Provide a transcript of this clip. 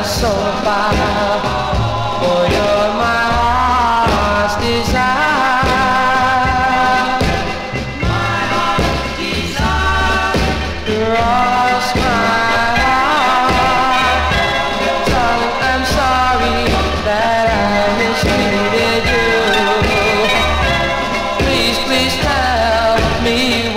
so far, for you're my heart's desire. My heart's desire. Cross my heart. Darling, I'm sorry that I mistreated you. Please, please help me.